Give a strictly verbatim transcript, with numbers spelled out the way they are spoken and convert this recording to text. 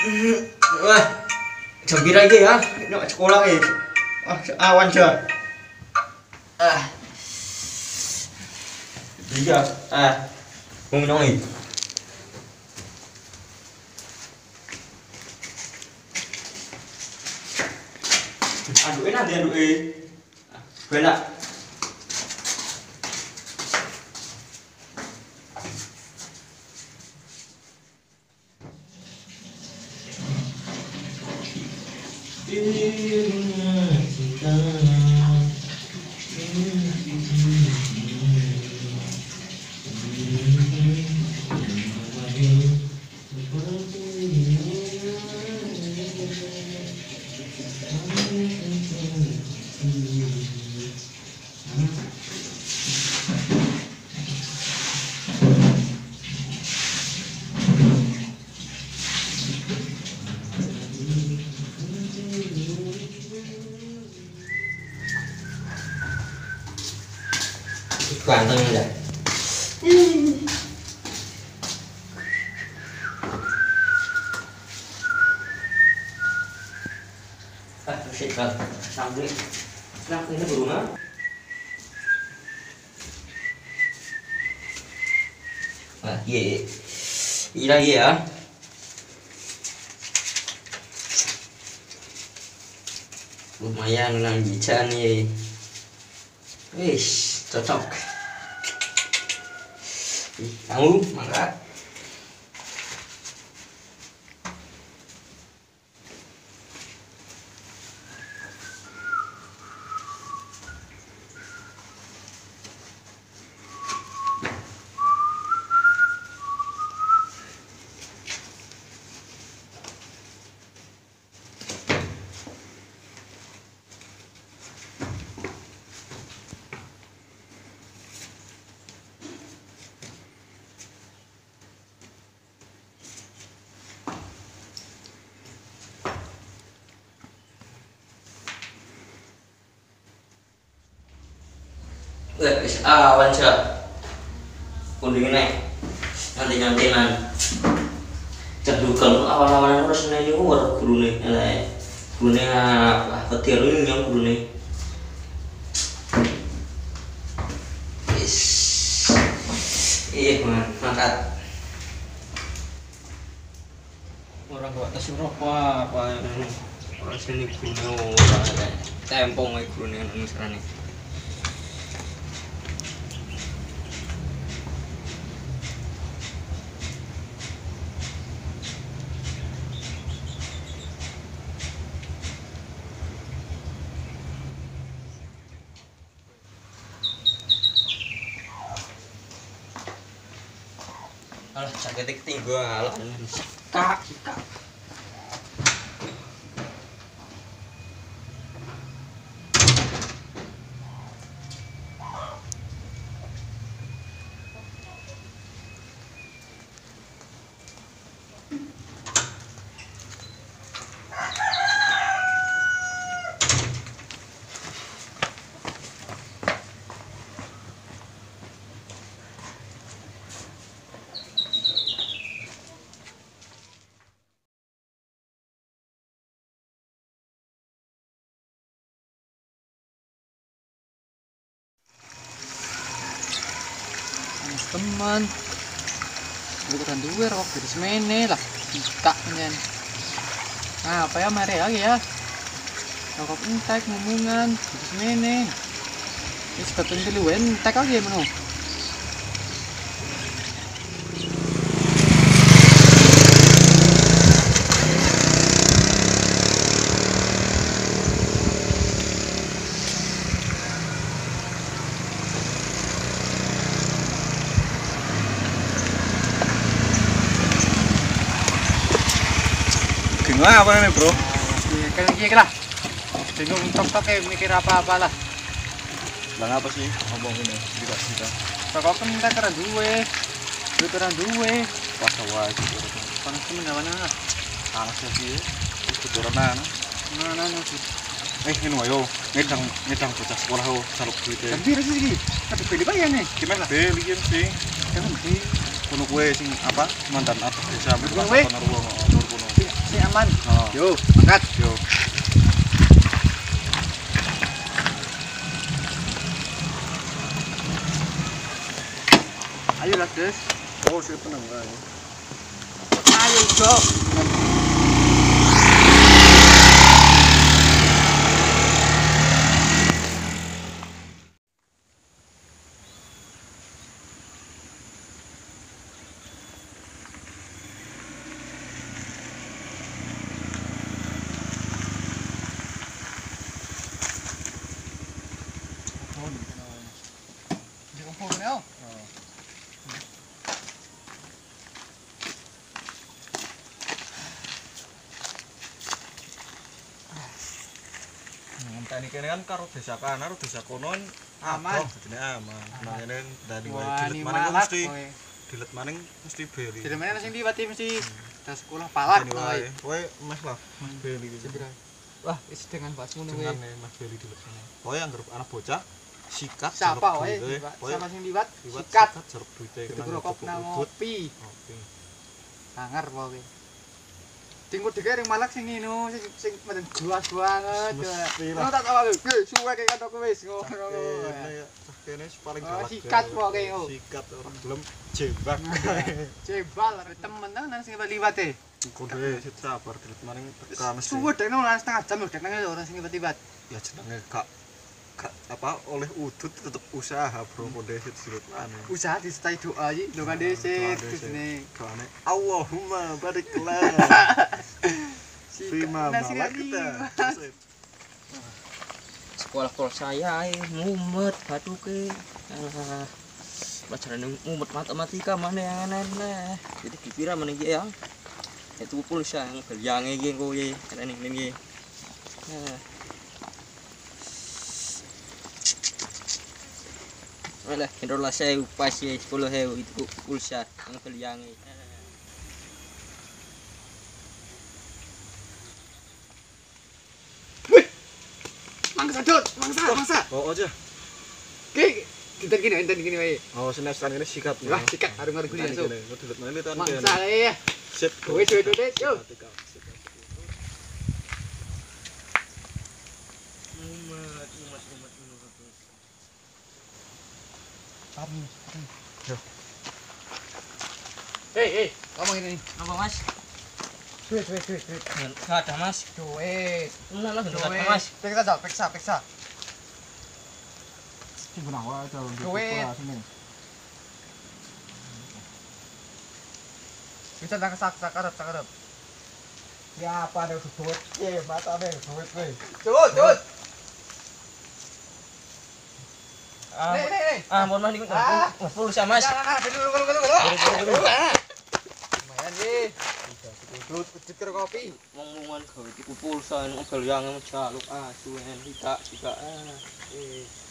Wah, jam pira iki ya? Nek sekolah iki. Ah, awan ja. Ah. Iya, ah. Wong nang iki. Aduh, enak dia aduh eh. Benak. Ganteng ya. Ah, shit kan. Sampai. Nah, ini berumah. Nah, iya. Ini lagi ya. Lumayan lang bisa nih. Wih, cocok. Kamu mangga. Wes awan sa. Kunding nek. Nanti-nantinan. Cedukel awal-awalan terus nek yo ora gurune elek. Gurune ah petir nyong gurune. Wis. Iya, man, mangkat. Orang kok tas rokok apa ora sini kuno ora tempong ae gurune nang sarane. Alah, sakit ketinggalan. Kak, kak. Teman bukan duwe rok dari semene lah kita nyen nah apa ya mari lagi ya rokok entek ngomongan dari semene ini sebetulnya dulu entek lagi menu Gimana apa nih bro? Kan iki lah. Bingung tok-tok kayak mikir apa-apa lah. Lah apa sih ngomong ini? Tidak kita. Rokok kan tak keren duwe. Duwe keren duwe. Pas wae gitu. Panas temen mana? Panas sih. Itu turunana. Nah, nah, nah. Eh, ini wae yo. Ngedang ngedang bocah sekolah ho saluk duit. Kan pira sih iki? Tapi beli bayar nih. Gimana? Beliin sih. Kan beli. Kuno kue sing apa? Mantan apa? Bisa Kuno kue? Nur kuno. masih aman. Oh. Yo, angkat. Yo. Ayo lah, Des. Oh, saya tenang lah. Ayo, Go. Đi công phu nữa không? Ngenteni kene kan karo desa kana karo desa konon Aman. jenenge aman. Mangene dari wae Wah, dilet ini maning malak. mesti kowe. dilet maning mesti beli. Di mana sing diwati mesti dah sekolah palak Ini kowe. wae. Kowe meh lah Mas beli gitu. Wah, isi dengan Pak ngono kowe. Dengan Mas beli dilet sana. Kowe anggere anak bocah sikat Siapa wae? Sama sing liwat sikat. jeruk duite Itu rokok nang ngopi. Ngopi. Sangar wae. Tinggu dhewe ring malak sing ngino sing sing meden jelas banget. Mesti Ngono lah. tak tahu. Ge, suwe kayak kanca wis ngono. Kene cah kene paling Oh, galak. sikat ya. wae, oh. Sikat ora gelem jebak. Jebal arek temen nang sing liwat e. Kudu sit sabar dilet maning teka mesti. Suwe dek nang setengah jam lho dek nang orang sing liwat-liwat. Ya jenenge gak gak apa oleh udut tetep usaha bro kode sit dilet maning. Usaha disertai doa iki, doa dhisik kusine. Doane Allahumma barik lana fima Nasi malakta. Sekolah sekolah saya eh, mumet batuke. Alah. Pelajaran mumet matematika mana yang aneh. Jadi dikira mana iki ya. Itu pulsa yang beliange iki kowe ning ning iki. Nah. Wala, kendala saya pas ya sepuluh ribu itu pulsa yang beliange. Mangsa dot, mangsa, mangsa. Oh aja. Ki, kita gini, enten gini wae. Oh semester ini sikat. Wah, sikat harus ngarep kuliah so. Dilet maning tan Mangsa ya. Sip. Kowe suwe dot, yo. Mumet, mumet, mumet, mumet. Yo. Hei, hei, ngomong ini. Apa Mas? Suwe, suwe, suwe, suwe. Enggak ada Mas. Suwe. Enggak lah, enggak Suwe. ada Mas. Periksa, Jal, periksa, periksa. Sing benawa aja lho. Kowe. Bisa nang sak sak arep, sak arep. Ya apa ada duit? Eh mata ada duit kowe. Cut, cut. Ah, Nih, nih, nih. ah, mohon maaf nih, Ah. Mas pulsa Mas. Jangan, nah, dulu, dulu, dulu, dulu. Lumayan sih. Dudut, dudut kopi. Ngomong-ngomongan gawe iku pulsa nang beliange jaluk asu en tidak tidak. Ah. Eh,